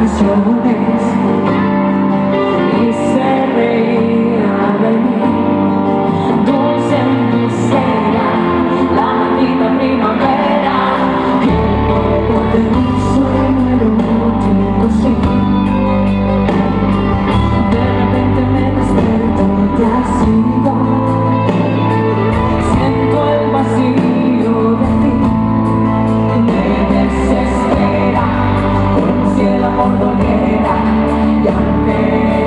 canciones y se reía de mí. Dulce será la maldita primavera que de un sueño erótico, sí. De repente me despierto y te has ido. Siento el vacío de ti, me desespera como si el amor doliera, y aunque